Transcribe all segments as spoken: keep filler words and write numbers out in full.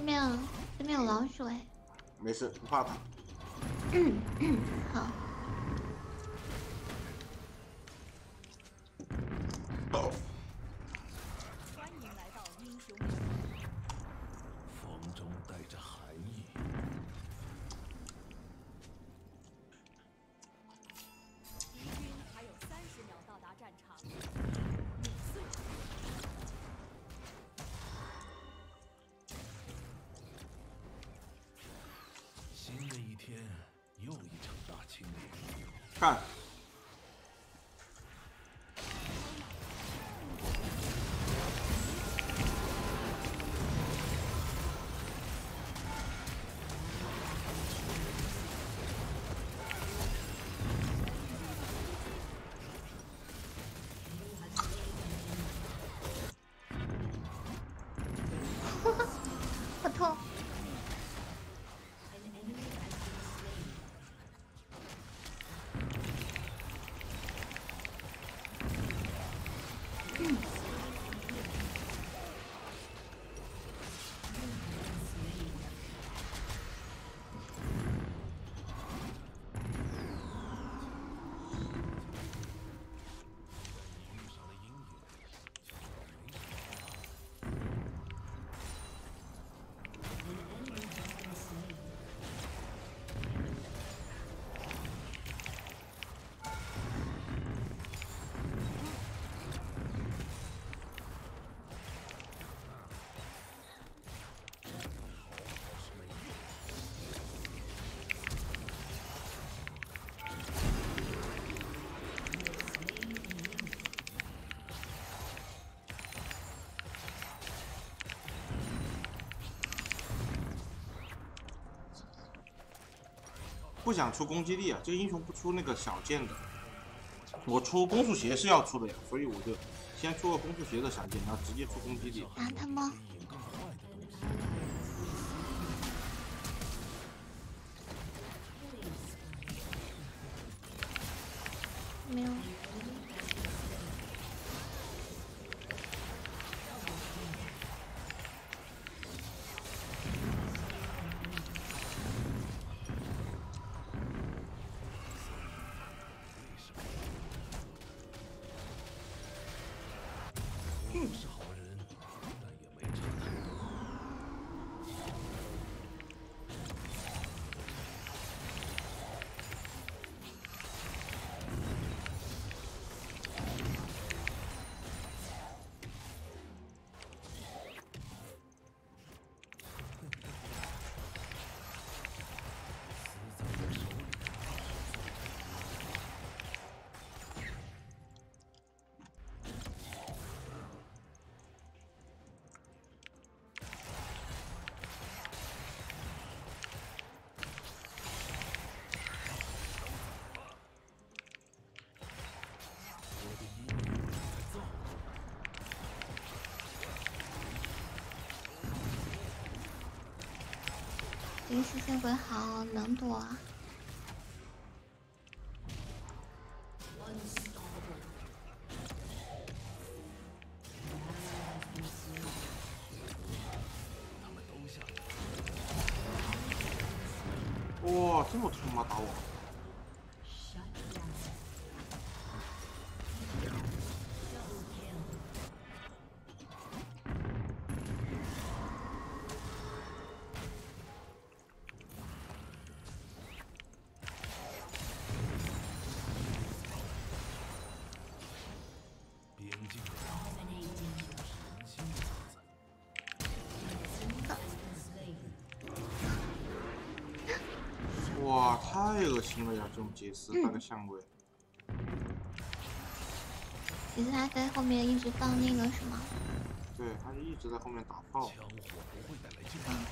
面对面有老鼠哎。 没事，不怕它。 嗯嗯，好。 哦。 欢迎来到英雄。 风中带着寒意。 敌军还有三十秒到达战场。碾碎。 新的一天，又一场大清理。 看。 好痛！嗯。 不想出攻击力啊，这个英雄不出那个小剑的。我出攻速鞋是要出的呀，所以我就先出个攻速鞋的小剑，然后直接出攻击力。 打他吗？没有。 不是好人，但也没差太多。 零食见鬼好能躲啊！ 哇，这么痛吗？打我！ 边境的神心所在。 哇，太恶心了呀！这种杰斯那个相位。 其实他在后面一直放那个什么？ 对，他就一直在后面打炮。 枪火不会带来进步。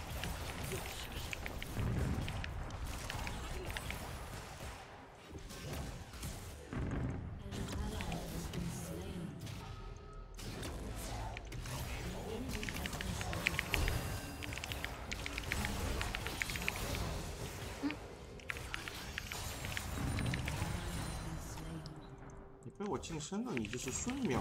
你被我近身了，你这是瞬秒。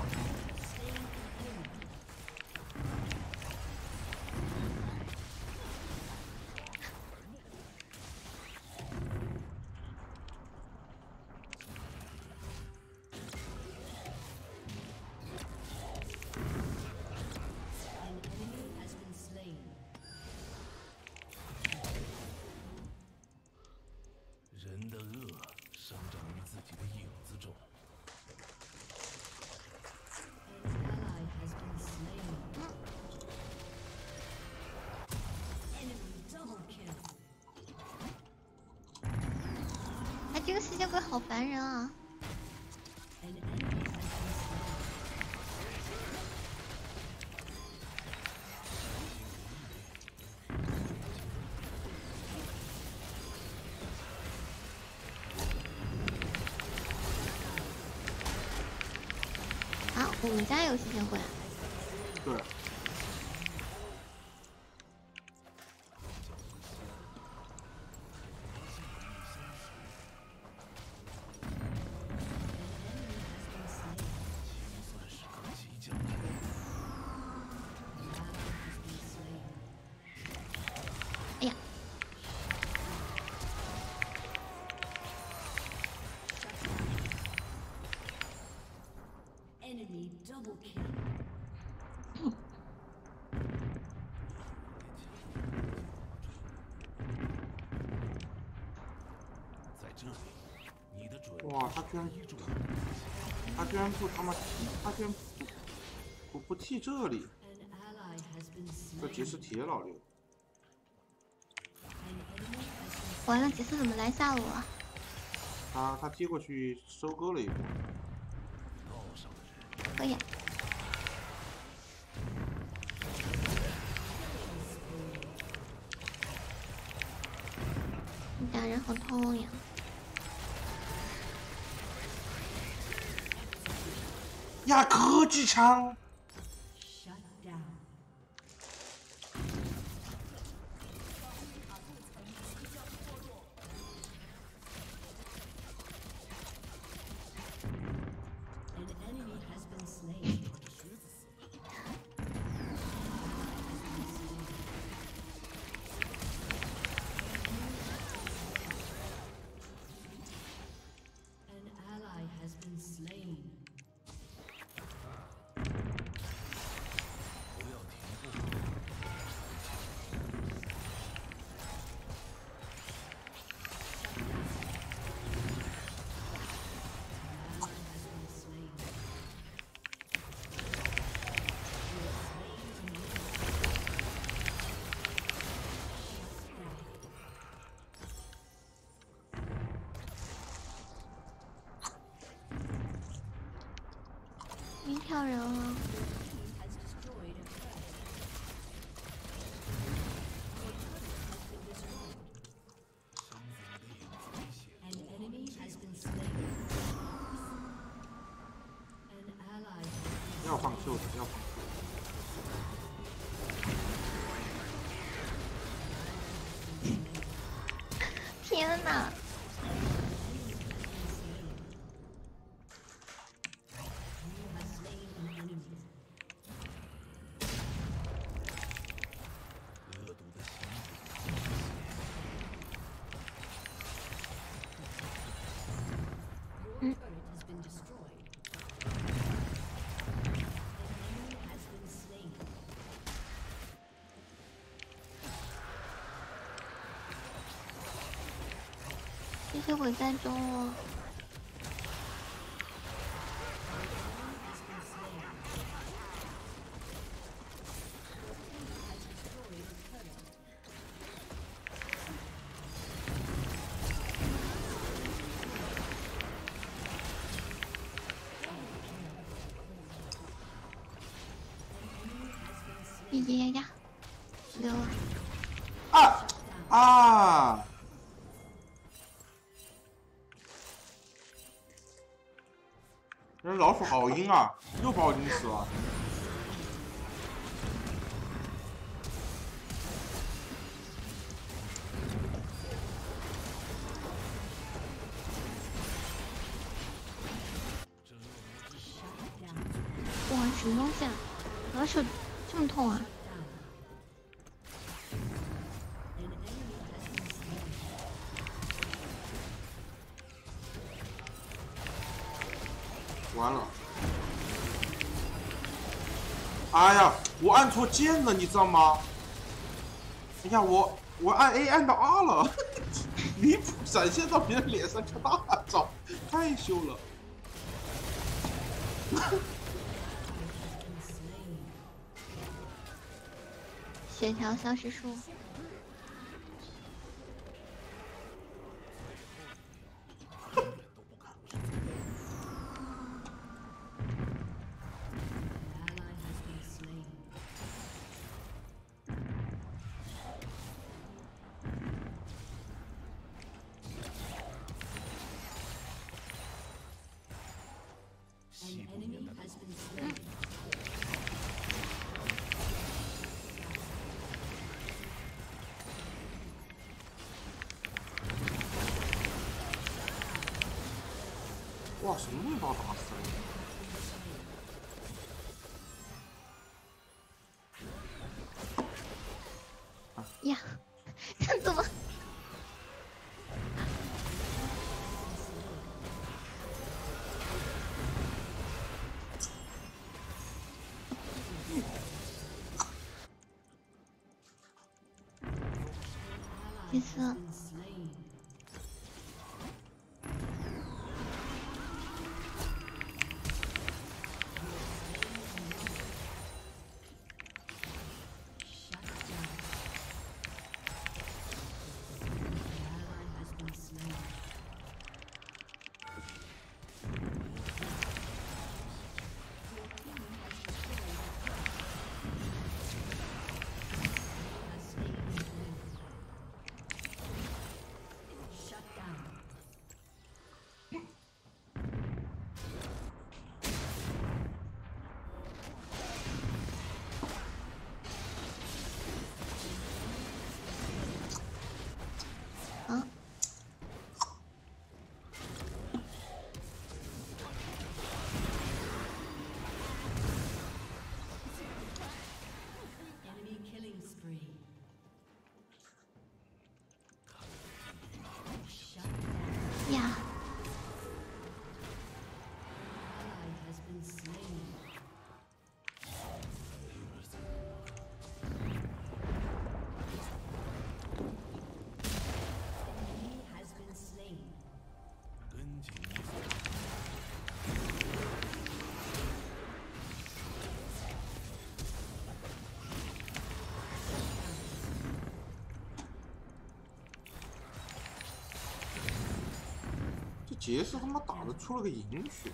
这个吸血鬼好烦人啊！啊，我们家有吸血鬼。 对。 哎呀！ Enemy double kill. 在这里，你的准哇，他居然他居然不他妈踢，他居然不不不踢这里， An ally has been 这 slain. 杰斯铁老六。 An enemy has been 完了，杰斯怎么来下路啊？ 他他踢过去收割了一波。 可以。你打人好痛呀！ 呀，科技枪！ shut down. 晕跳人了。 要放袖子，要放袖子。 天哪！嗯。 吸血鬼在中了。呀呀呀！溜了。 啊啊！ 人老鼠好阴啊，又把我阴死了。 哇，什么东西啊？我的手这么痛啊！ 完了！哎呀，我按错键了，你知道吗？哎呀，我我按 A 按到 R 了，离谱，闪现到别人脸上开大招，太羞了。 血条消失术。 哇，什么东西把我打死了？ 呀，这怎么？第四。 呀！ 这杰斯他妈打的出了个银血。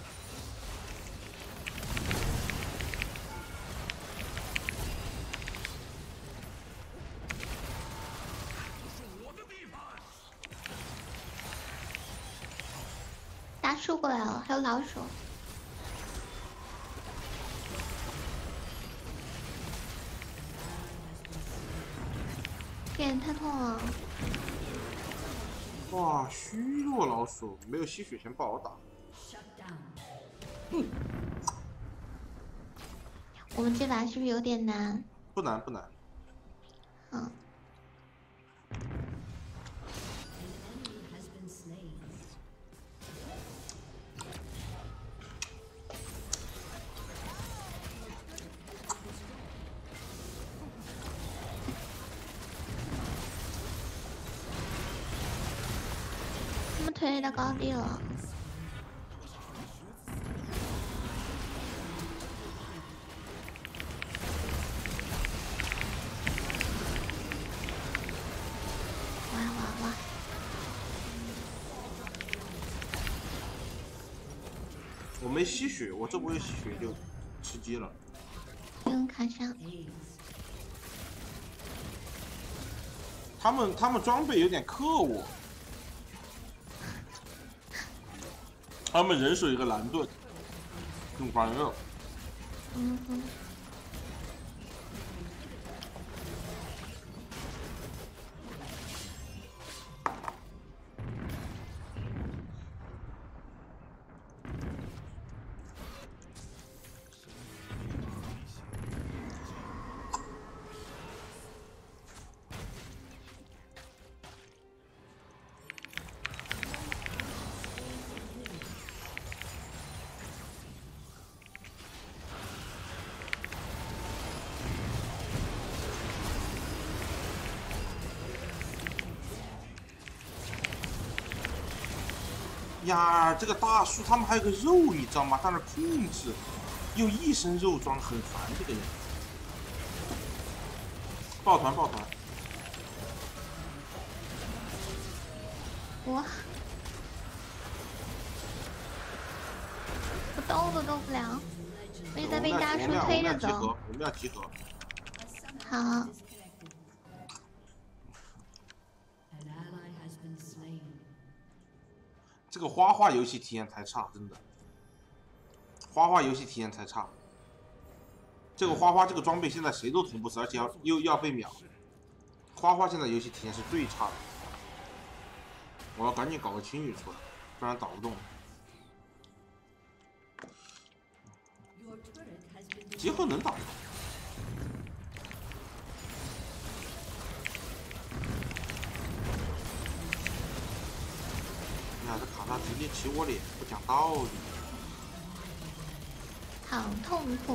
大树过来了，还有老鼠。天，太痛了！ 哇，虚弱老鼠，没有吸血钱不好打。嗯， 我们这把是不是有点难？ 不难不难。 嗯。 推到高地了，哇哇哇！ 我没吸血，我这波一吸血就吃鸡了。 用卡上。 他们他们装备有点克我。 他们人手一个蓝盾，很烦热。 嗯哼。 呀，这个大树他们还有个肉，你知道吗？在那控制，又一身肉装，很烦这个人。抱团抱团！ 我我动都动不了，我一直在被大树推着走。 我们要集合。 好。 这个花花游戏体验太差，真的。花花游戏体验太差。这个花花这个装备现在谁都捅不死，而且要又要被秒。花花现在游戏体验是最差的。我要赶紧搞个青羽出来，不然打不动。 结合能打。哎呀，这卡莎直接骑我脸，不讲道理。 好痛苦。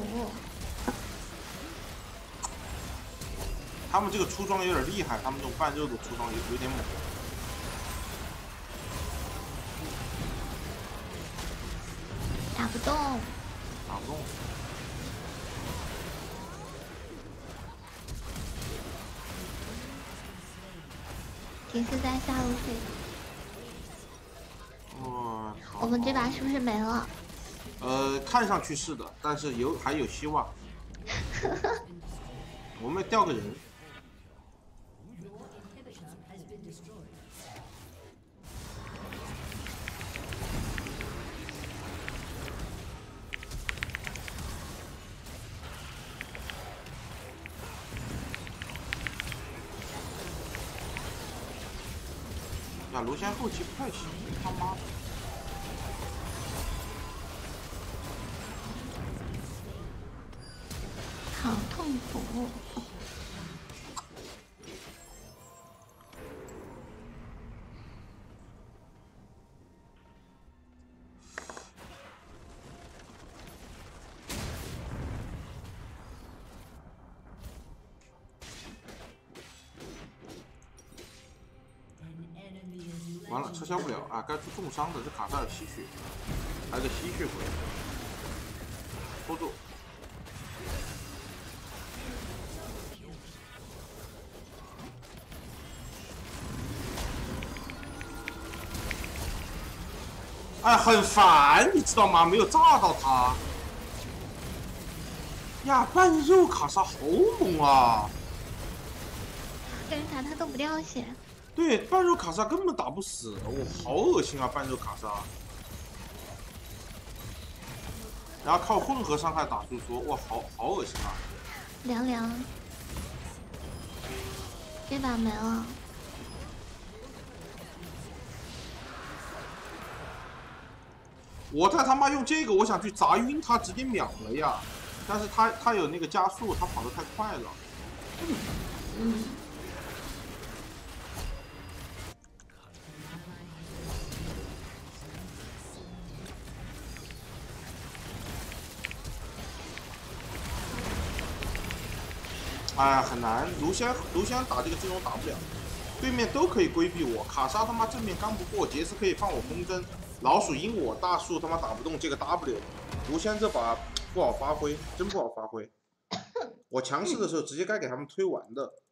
他们这个出装有点厉害，他们这种半肉的出装有有点猛。 打不动。 打不动。 提示在下路费。 我靠！ 我们这把是不是没了？ 呃，看上去是的，但是有还有希望。我们掉个人。呀，卢仙后期不太行，他妈的！ 好痛苦。 完了，撤销不了啊！该出重伤的，这卡萨尔吸血，来个吸血鬼，拖住。哎，很烦，你知道吗？没有炸到他。呀，半肉卡莎好猛啊！ 跟人打他都不掉血。 对，半肉卡莎根本打不死，我好恶心啊！半肉卡莎，然后靠混合伤害打出说，哇，好好恶心啊！ 凉凉，这把没了。 我他他妈用这个，我想去砸晕他，直接秒了呀！但是他他有那个加速，他跑得太快了。 嗯。嗯哎呀，很难。卢香卢香打这个阵容打不了，对面都可以规避我。卡莎他妈正面刚不过，杰斯可以放我风筝，老鼠阴我，大树他妈打不动这个 W。卢香这把不好发挥，真不好发挥。我强势的时候直接该给他们推完的。